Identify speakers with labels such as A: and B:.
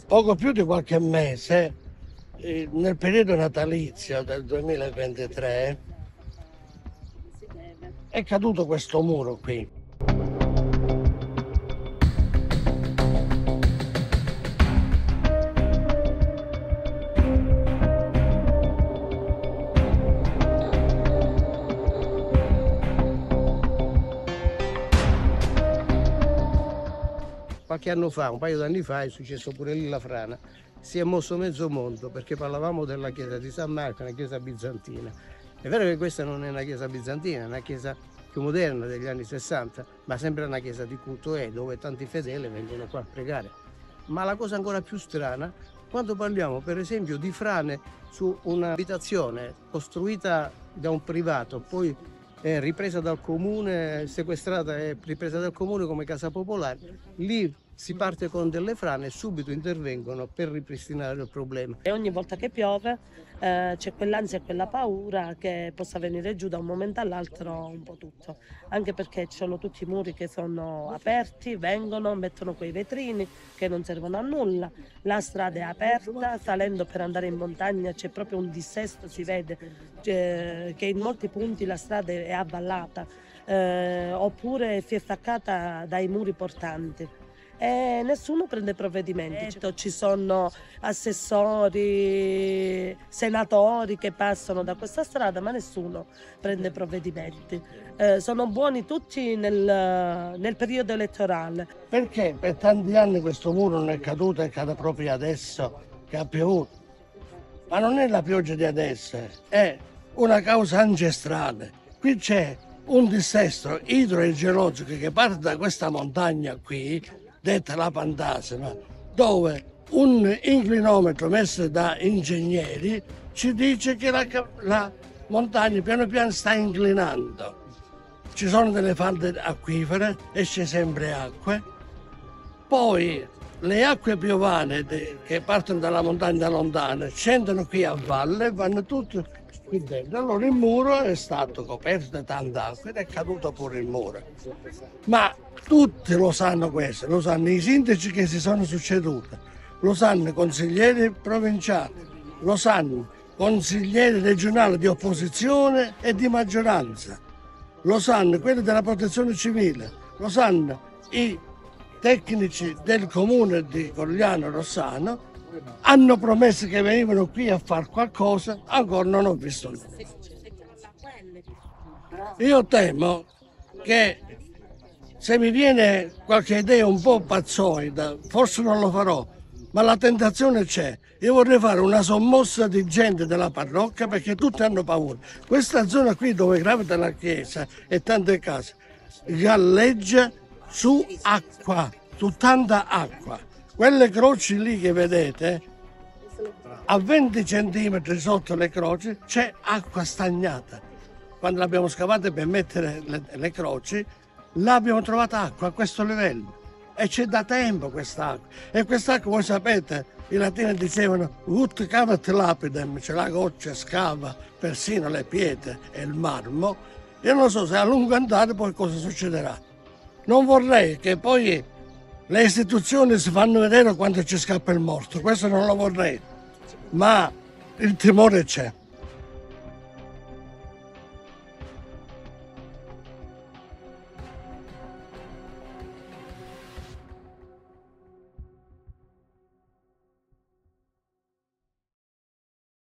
A: Poco più di qualche mese, nel periodo natalizio del 2023, è caduto questo muro qui. Qualche anno fa, un paio d'anni fa, è successo pure lì la frana. Si è mosso mezzo mondo perché parlavamo della chiesa di San Marco, una chiesa bizantina. È vero che questa non è una chiesa bizantina, è una chiesa più moderna degli anni 60, ma sempre una chiesa di culto dove tanti fedeli vengono qua a pregare. Ma la cosa ancora più strana, quando parliamo per esempio di frane su un'abitazione costruita da un privato, poi ripresa dal comune, sequestrata e ripresa dal comune come casa popolare, lì si parte con delle frane e subito intervengono per ripristinare il problema.
B: E ogni volta che piove c'è quell'ansia e quella paura che possa venire giù da un momento all'altro un po' tutto, anche perché ci sono tutti i muri che sono aperti, vengono, mettono quei vetrini che non servono a nulla, la strada è aperta, salendo per andare in montagna c'è proprio un dissesto, si vede che in molti punti la strada è avvallata oppure si è staccata dai muri portanti. E nessuno prende provvedimenti. Ci sono assessori, senatori che passano da questa strada, ma nessuno prende provvedimenti. Sono buoni tutti nel periodo elettorale.
A: Perché per tanti anni questo muro non è caduto e cade proprio adesso che ha piovuto? Ma non è la pioggia di adesso, è una causa ancestrale. Qui c'è un dissesto idrogeologico che parte da questa montagna qui, detta la Pantasima, dove un inclinometro messo da ingegneri ci dice che la montagna piano piano sta inclinando. Ci sono delle falde acquifere, esce sempre acqua. Poi le acque piovane che partono dalla montagna lontana scendono qui a valle e vanno tutte qui dentro. Allora il muro è stato coperto da tanta acqua ed è caduto pure il muro. Ma tutti lo sanno questo, lo sanno i sindaci che si sono succeduti, lo sanno i consiglieri provinciali, lo sanno consiglieri regionali di opposizione e di maggioranza, lo sanno quelli della protezione civile, lo sanno i tecnici del comune di Corigliano Rossano. Hanno promesso che venivano qui a fare qualcosa, ancora non ho visto nulla. Io temo che se mi viene qualche idea un po' pazzoida, forse non lo farò, ma la tentazione c'è. Io vorrei fare una sommossa di gente della parrocchia perché tutti hanno paura. Questa zona qui dove gravita la chiesa e tante case galleggia su acqua, su tanta acqua. Quelle croci lì che vedete, a 20 centimetri sotto le croci c'è acqua stagnata. Quando l'abbiamo scavata per mettere le croci, là abbiamo trovato acqua a questo livello. E c'è da tempo quest'acqua. E quest'acqua, voi sapete, i latini dicevano ut cavat lapidem, cioè la goccia scava persino le pietre e il marmo. Io non so se a lungo andare poi cosa succederà. Non vorrei che poi le istituzioni si fanno vedere quando ci scappa il morto, questo non lo vorrei, ma il timore c'è.